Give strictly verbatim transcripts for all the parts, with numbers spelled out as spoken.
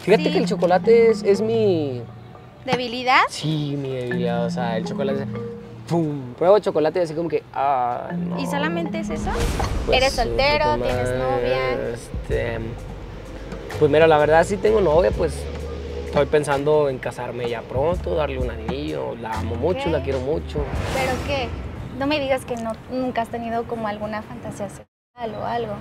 Fíjate Sí. que el chocolate es, es mi... ¿Debilidad? Sí, mi debilidad, o sea, el chocolate... ¡Pum! Pruebo chocolate y así como que... Ah, no. ¿Y solamente es eso? Pues, ¿Eres soltero? puta ¿Tienes madre, novia? Este... Pues mira, la verdad sí tengo novia, pues... Estoy pensando en casarme ya pronto, darle un anillo. La amo mucho, Ok. la quiero mucho. ¿Pero qué? No me digas que no, nunca has tenido como alguna fantasía sexual o algo.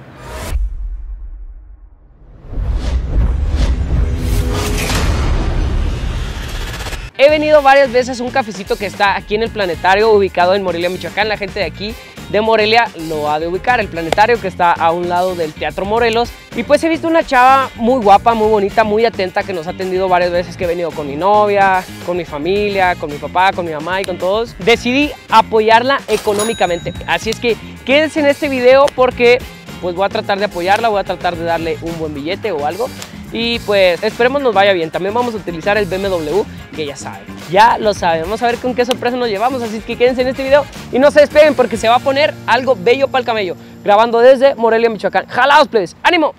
He venido varias veces a un cafecito que está aquí en el Planetario, ubicado en Morelia, Michoacán. La gente de aquí, de Morelia, lo ha de ubicar. El Planetario que está a un lado del Teatro Morelos. Y pues he visto una chava muy guapa, muy bonita, muy atenta, que nos ha atendido varias veces, que he venido con mi novia, con mi familia, con mi papá, con mi mamá y con todos. Decidí apoyarla económicamente. Así es que quédense en este video porque pues voy a tratar de apoyarla, voy a tratar de darle un buen billete o algo. Y pues esperemos nos vaya bien. También vamos a utilizar el B M W, que ya saben, ya lo saben. Vamos a ver con qué sorpresa nos llevamos, así que quédense en este video y no se despeguen porque se va a poner algo bello para el camello. Grabando desde Morelia, Michoacán. ¡Jalaos, plebes! ¡Ánimo!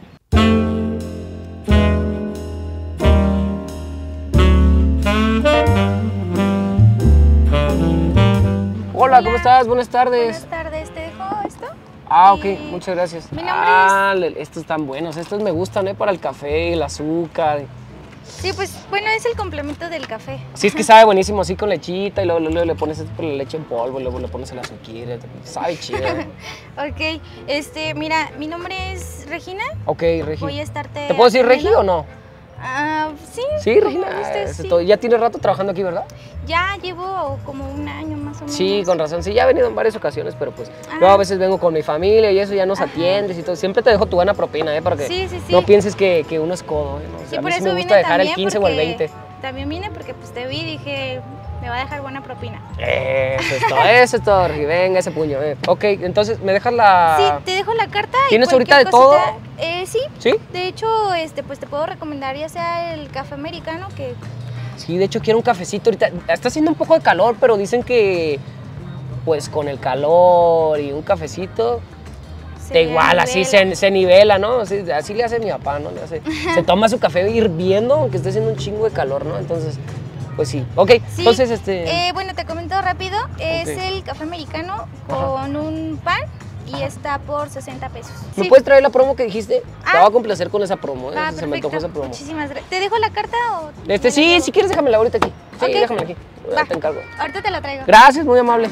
Hola, Hola. ¿cómo estás? Buenas tardes. Buenas tardes, ¿te dejo esto? Ah, ok, Y muchas gracias. mi nombre ah, le- estos están buenos, estos me gustan, ¿eh? Para el café, el azúcar. Sí, pues bueno, es el complemento del café. Sí, es que sabe buenísimo así con lechita y luego, luego le pones la leche en polvo y luego le pones el azúcar. Sabe chido. ¿eh? Ok, este, mira, mi nombre es Regina. Ok, Regi. Voy a estarte... ¿Te puedo decir Regi atendiendo. o no? Ah, sí. Sí, como Regina. gustes, eso es sí. todo. Ya tienes rato trabajando aquí, ¿verdad? Ya llevo como un año más o menos. Sí, con razón. Sí, ya he venido en varias ocasiones, pero pues Ah. yo a veces vengo con mi familia y eso ya nos Ajá. atiendes y todo. Siempre te dejo tu buena propina, ¿eh? Para que Sí, sí, sí. no pienses que, que uno es codo, ¿eh? No, o sea, Sí, a mí por sí eso me vine gusta dejar el también quince o el porque veinte. También vine porque pues te vi y dije, me va a dejar buena propina. Eso es todo, eso es todo, Regi. Venga, ese puño. eh. Ok, entonces, ¿me dejas la...? Sí, te dejo la carta. y ¿Tienes cualquier ahorita de todo? cosita- Eh, sí. ¿Sí? De hecho, este, pues te puedo recomendar ya sea el café americano que... Sí, de hecho quiero un cafecito ahorita. Está haciendo un poco de calor, pero dicen que pues con el calor y un cafecito, se da igual, así nivela. se, se nivela, ¿no? Así, así le hace mi papá, ¿no? Le hace, se toma su café hirviendo, aunque esté haciendo un chingo de calor, ¿no? Entonces, pues sí. Ok, Sí, entonces este... eh, bueno, te comento rápido. Es Ok. el café americano con un pan y está por sesenta pesos. ¿Me Sí. puedes traer la promo que dijiste? Ah. Te voy a complacer con esa promo, ¿eh? Ah, se me antojó perfecto. esa promo. Muchísimas gracias. ¿Te dejo la carta o...? Este, me la sí, llevo? si quieres déjamela ahorita aquí. Sí, Ok. déjamela aquí. Va. Te encargo. Ahorita te la traigo. Gracias, muy amable.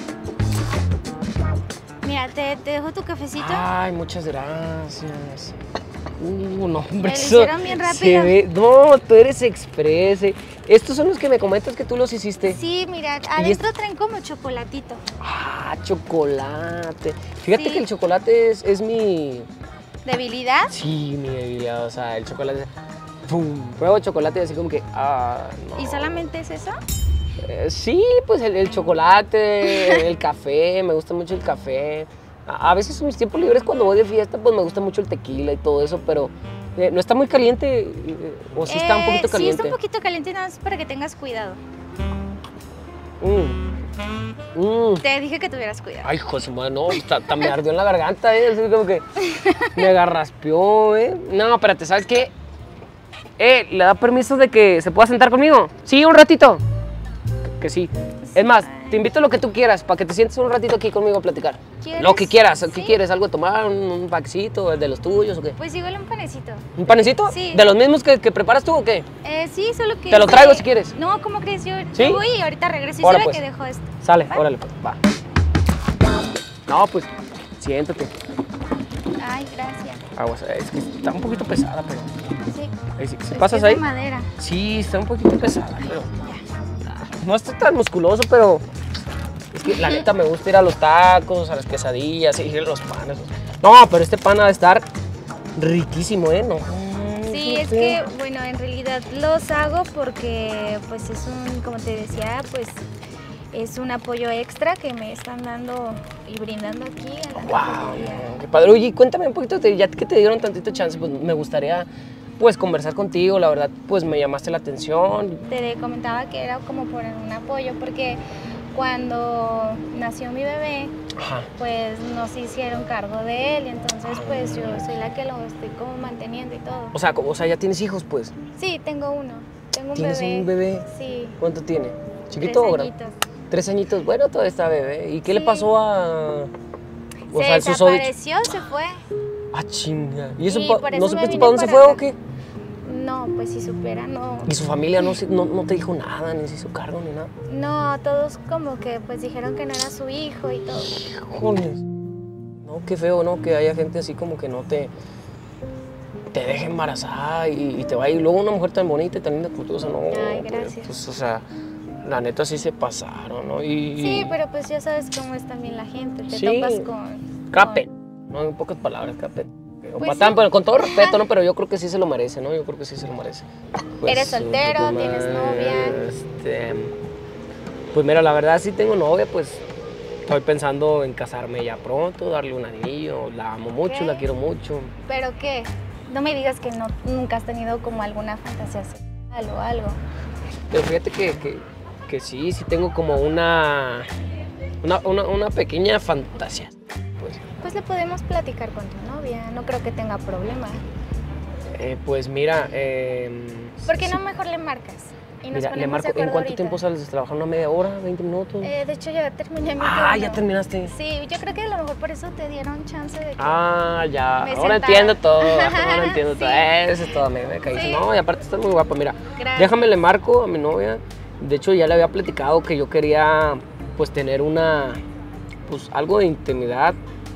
Mira, te, te dejo tu cafecito. Ay, muchas gracias. Uh, no, hombre, Me lo eso hicieron bien se rápido. ve- No, tú eres express. eh. Estos son los que me comentas que tú los hiciste. Sí, mira, adentro traen como chocolatito. Ah, chocolate. Fíjate Sí. que el chocolate es, es mi... ¿Debilidad? Sí, mi debilidad. O sea, el chocolate... ¡Pum! Pruebo chocolate y así como que... Ah, no. ¿Y solamente es eso? Eh, sí, pues el, el chocolate, el café, me gusta mucho el café. A, a veces en mis tiempos libres cuando voy de fiesta, pues me gusta mucho el tequila y todo eso, pero eh, ¿no está muy caliente? eh, ¿O sí está un Eh, poquito Sí, caliente? está un poquito caliente, nada más para que tengas cuidado. Mm. Mm. Te dije que tuvieras cuidado. Ay, José, no, hasta, hasta me ardió en la garganta, ¿eh? Así como que me agarraspeó, ¿eh? No, espérate, ¿sabes qué? Eh, ¿le da permiso de que se pueda sentar conmigo? Sí, un ratito. Que, que sí. Es más, te invito a lo que tú quieras, para que te sientes un ratito aquí conmigo a platicar. ¿Quieres? Lo que quieras, ¿qué Sí. quieres? ¿Algo de tomar? ¿Un, un paquecito de los tuyos o qué? Pues igual un panecito. ¿Un panecito? Sí. ¿De los mismos que, que preparas tú o qué? Eh, sí, solo que... Te lo es traigo de- si quieres. No, ¿cómo crees? Yo, ¿Sí? yo voy y ahorita regreso. Y Ahora, sabe pues. que dejo esto. Sale, ¿Va? órale, pues, va. No, pues, siéntate. Ay, gracias. Aguas, es que está un poquito pesada, pero... Sí. Ahí sí, ¿sí Es pasas que es ahí? de madera. Sí, está un poquito pesada, pero... No está tan musculoso, pero... Es que la neta me gusta ir a los tacos, a las quesadillas, y a los panes. No, pero este pan ha de estar riquísimo, ¿eh? No. Sí, es que, bueno, en realidad los hago porque, pues, es un, como te decía, pues, es un apoyo extra que me están dando y brindando aquí a la Wow, cafetería. qué padre. Oye, cuéntame un poquito, de, ya que te dieron tantito chance, pues me gustaría, pues, conversar contigo. La verdad, pues, me llamaste la atención. Te comentaba que era como por un apoyo, porque cuando nació mi bebé, Ajá. pues no se hicieron cargo de él, y entonces pues yo soy la que lo estoy como manteniendo y todo. O sea, o sea, ya tienes hijos, pues. Sí, tengo uno, tengo un ¿Tienes bebé. un bebé? Sí. ¿Cuánto tiene? ¿Chiquito o Tres grande? añitos. Tres añitos. Bueno, todavía está bebé. ¿Y qué le Sí. pasó a...? O Se sea, al susodicho? desapareció, se fue. Ah, chinga. ¿Y eso Y pa- por no eso me supiste vine para dónde se para fue acá. o qué? No, pues si supiera, no. ¿Y su familia no, se- no, no te dijo nada, ni se hizo cargo, ni nada? No, todos como que pues dijeron que no era su hijo y todo. Híjoles. No, qué feo, ¿no? Que haya gente así como que no te... te deje embarazada y, y te vaya. Y luego una mujer tan bonita y tan linda como tú, o sea, no... Ay, pues, gracias. Pues, o sea, la neta sí se pasaron, ¿no? Y... Sí, pero pues ya sabes cómo es también la gente, te Sí. topas con... Capen. No, en pocas palabras, capen. O Pues patán, sí. pero con todo respeto, ¿no? Pero yo creo que sí se lo merece, ¿no? Yo creo que sí se lo merece. ¿Eres soltero? pues, ¿Tienes ma- novia? Este, pues mira, la verdad sí tengo novia, pues estoy pensando en casarme ya pronto, darle un anillo. La amo mucho, Ok. la quiero mucho. ¿Pero qué? No me digas que no, nunca has tenido como alguna fantasía sexual o algo. Pero fíjate que, que, que sí, sí tengo como una, una, una, una pequeña fantasía. Pues, Pues le podemos platicar con tu novia, no creo que tenga problema. eh, pues mira, eh, ¿Por qué sí, no mejor le marcas? Y nos mira, le ponemos marco, de ¿en acuerdo cuánto ahorita? tiempo sales de trabajar? ¿Una media hora? ¿veinte minutos? Eh, de hecho ya terminé mi ah, turno. ya terminaste. Sí, yo creo que a lo mejor por eso te dieron chance de que... Ah, ya. Me Ahora sentaron. entiendo todo. Ahora entiendo todo. Sí. Eso es todo. Me, me caí. Sí. No, y aparte estás muy guapa. Mira, Gracias. déjame le marco a mi novia. De hecho, ya le había platicado que yo quería, pues, tener una, pues, algo de intimidad.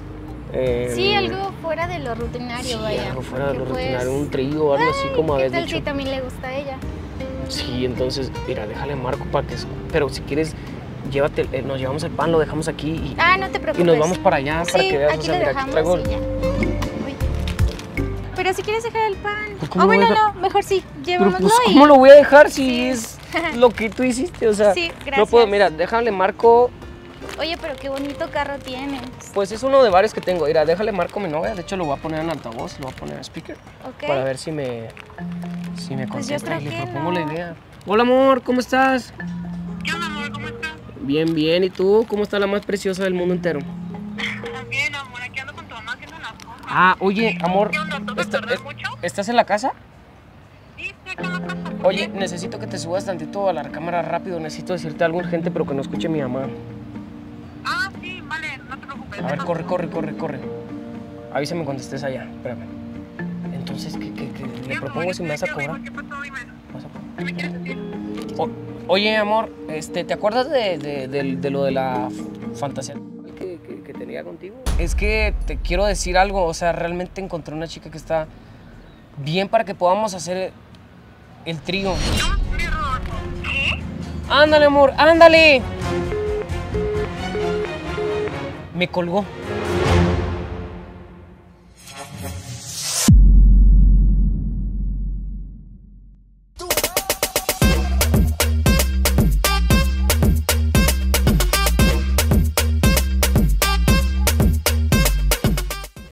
eh, Sí, algo fuera de lo rutinario, sí, vaya. algo fuera de lo porque, rutinario, pues, un trío, algo así como ¿qué habías tal dicho. si también le gusta a ella? Sí, entonces, mira, déjale marco para que. Pero si quieres, llévate, eh, nos llevamos el pan, lo dejamos aquí y, Ah, no te preocupes. y nos vamos para allá para Sí, que veas. aquí O sea, lo mira, dejamos aquí traigo. y ya. Uy. Pero si quieres dejar el pan. Pues, ¿cómo Ah, voy a bueno, dejar? no, mejor sí, Pero llevámoslo pues, y... ¿cómo lo voy a dejar si Sí. es lo que tú hiciste? O sea, Sí, no gracias. puedo. Mira, déjale marco. Oye, pero qué bonito carro tienes. Pues es uno de varios que tengo. Mira, déjale marco a mi novia. De hecho, lo voy a poner en altavoz, lo voy a poner en speaker. Ok. Para ver si me, si me Pues yo contesta. creo Y le que propongo no. la idea. Hola, amor, ¿cómo estás? ¿Qué onda, amor? ¿Cómo estás? Bien, bien. ¿Y tú? ¿Cómo está la más preciosa del mundo entero? Bien, amor, aquí ando con tu mamá haciendo unas cosas. Ah, oye, amor. ¿Qué onda? ¿Tú te ¿está- tardas eh, mucho? ¿Estás en la casa? Sí, estoy aquí en la casa. ¿por Oye, qué? necesito que te subas tantito a la cámara rápido. Necesito decirte algo urgente, pero que no escuche mi mamá. Ah, sí, vale, no te preocupes. A ver, corre, corre, corre, corre. Avísame cuando estés allá. Espérame. Entonces, ¿qué, qué, qué? Le propongo si me vas a cobrar. ¿Qué pasó? Dime. ¿Vas a cobrar? ¿Qué me quieres decir? O- oye, amor, este, ¿te acuerdas de, de- de- de lo de la fantasía que, que- que tenía contigo? Es que te quiero decir algo. O sea, realmente encontré una chica que está bien para que podamos hacer el trío. No, mi Rodolfo. ¿Qué? Ándale, amor, ándale. Me colgó.